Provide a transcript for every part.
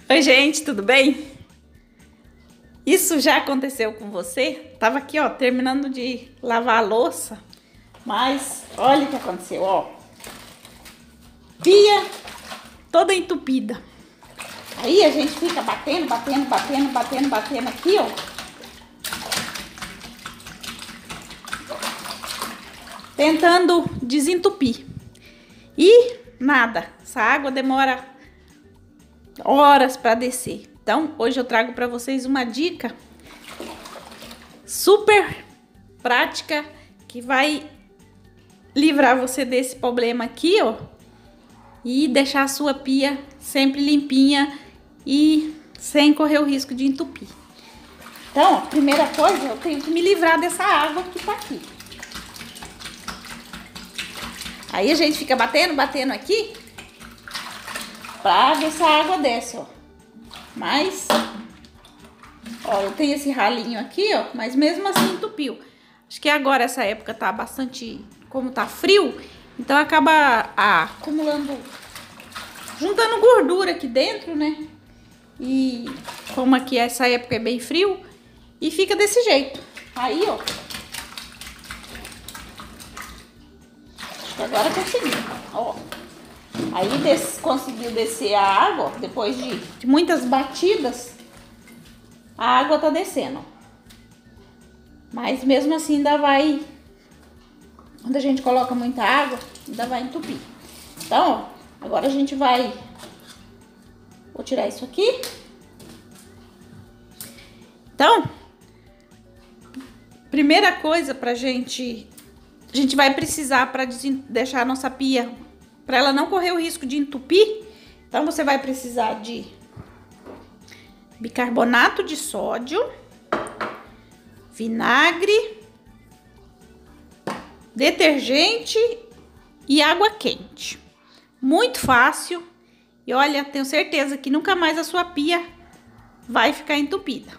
Oi, gente, tudo bem? Isso já aconteceu com você? Tava aqui, ó, terminando de lavar a louça, mas olha o que aconteceu, ó. Pia toda entupida. Aí a gente fica batendo aqui, ó. Tentando desentupir. E nada, essa água demora horas para descer. Então, hoje eu trago para vocês uma dica super prática que vai livrar você desse problema aqui, ó, e deixar a sua pia sempre limpinha e sem correr o risco de entupir. Então, a primeira coisa, eu tenho que me livrar dessa água que tá aqui. Aí a gente fica batendo aqui pra ver se a água desce, ó. Mas, ó, eu tenho esse ralinho aqui, ó, mas mesmo assim entupiu. Acho que agora essa época tá bastante, como tá frio, então acaba acumulando, juntando gordura aqui dentro, né? E como aqui essa época é bem frio, e fica desse jeito. Aí, ó. Acho que agora consegui, ó. Aí conseguiu descer a água, ó, depois de muitas batidas, a água tá descendo. Mas mesmo assim ainda vai, quando a gente coloca muita água, ainda vai entupir. Então, ó, agora a gente vai, vou tirar isso aqui. Então, primeira coisa a gente vai precisar para deixar a nossa pia, para ela não correr o risco de entupir. Então, você vai precisar de bicarbonato de sódio, vinagre, detergente e água quente. Muito fácil. E olha, tenho certeza que nunca mais a sua pia vai ficar entupida.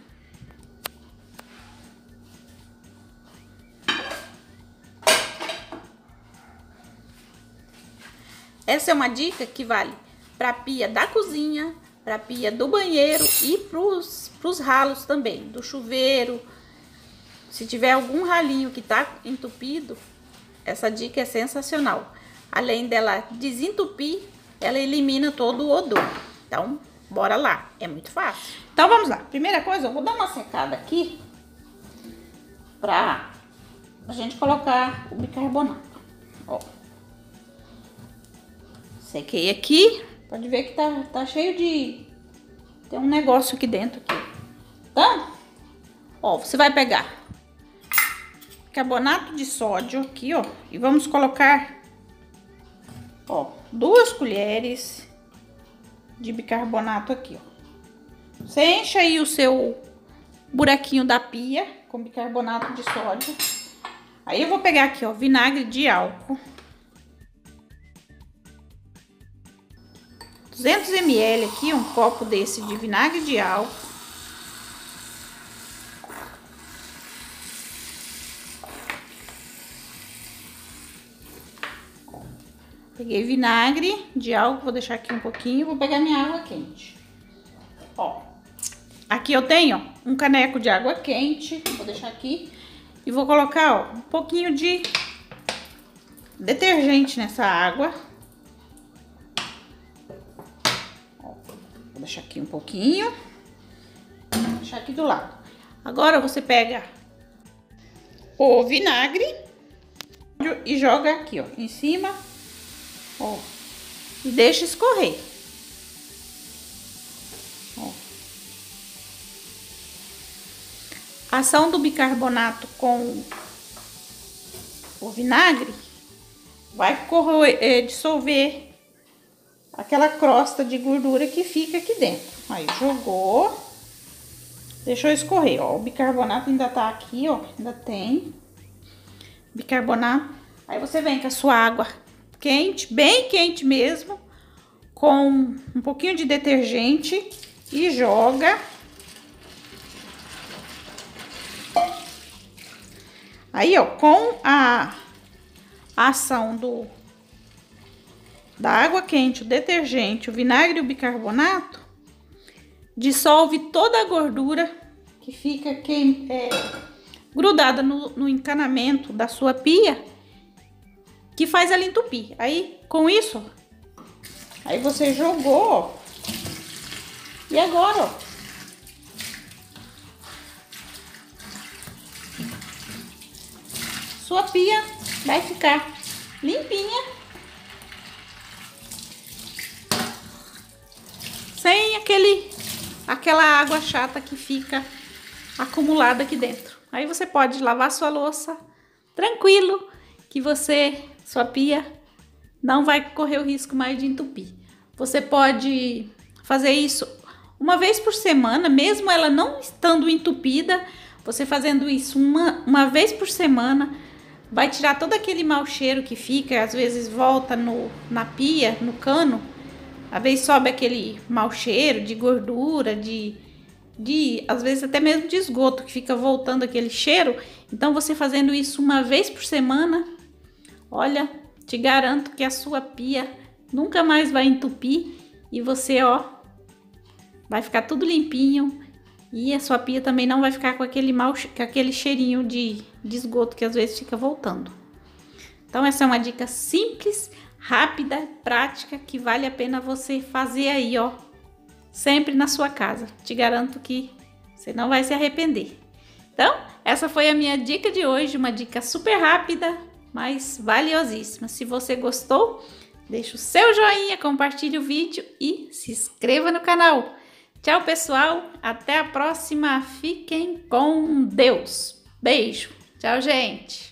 Essa é uma dica que vale para a pia da cozinha, para a pia do banheiro e pros ralos também, do chuveiro. Se tiver algum ralinho que tá entupido, essa dica é sensacional. Além dela desentupir, ela elimina todo o odor. Então, bora lá, é muito fácil. Então, vamos lá. Primeira coisa, eu vou dar uma secada aqui pra gente colocar o bicarbonato. Ó. Sequei aqui, pode ver que tá cheio de... tem um negócio aqui dentro. Aqui. Então, ó, você vai pegar carbonato de sódio aqui, ó, e vamos colocar, ó, 2 colheres de bicarbonato aqui, ó. Você enche aí o seu buraquinho da pia com bicarbonato de sódio. Aí eu vou pegar aqui, ó, vinagre de álcool. 200 ml aqui, um copo desse de vinagre de álcool. Peguei vinagre de álcool, vou deixar aqui um pouquinho, vou pegar minha água quente. Ó, aqui eu tenho um caneco de água quente, vou deixar aqui. E vou colocar, ó, um pouquinho de detergente nessa água. Vou deixar aqui um pouquinho. Vou deixar aqui do lado. Agora você pega o vinagre e joga aqui, ó, em cima, ó, e deixa escorrer. Ó. A ação do bicarbonato com o vinagre vai dissolver aquela crosta de gordura que fica aqui dentro. Aí, jogou, deixou escorrer, ó. O bicarbonato ainda tá aqui, ó, ainda tem bicarbonato. Aí você vem com a sua água quente, bem quente mesmo, com um pouquinho de detergente e joga. Aí, ó, com a ação da água quente, o detergente, o vinagre e o bicarbonato, dissolve toda a gordura que fica grudada no encanamento da sua pia, que faz ela entupir. Aí, com isso, aí você jogou, ó. E agora, ó, sua pia vai ficar limpinha, sem aquela água chata que fica acumulada aqui dentro. Aí você pode lavar sua louça tranquilo, que sua pia não vai correr o risco mais de entupir. Você pode fazer isso uma vez por semana, mesmo ela não estando entupida. Você fazendo isso uma vez por semana, vai tirar todo aquele mau cheiro que fica, às vezes volta na pia, no cano. Às vezes sobe aquele mau cheiro de gordura, às vezes até mesmo de esgoto, que fica voltando aquele cheiro. Então, você fazendo isso uma vez por semana, olha, te garanto que a sua pia nunca mais vai entupir. E você, ó, vai ficar tudo limpinho. E a sua pia também não vai ficar com aquele cheirinho de esgoto que às vezes fica voltando. Então, essa é uma dica simples, rápida, prática, que vale a pena você fazer aí, ó, sempre na sua casa. Te garanto que você não vai se arrepender. Então, essa foi a minha dica de hoje, uma dica super rápida, mas valiosíssima. Se você gostou, deixa o seu joinha, compartilhe o vídeo e se inscreva no canal. Tchau, pessoal. Até a próxima. Fiquem com Deus. Beijo. Tchau, gente.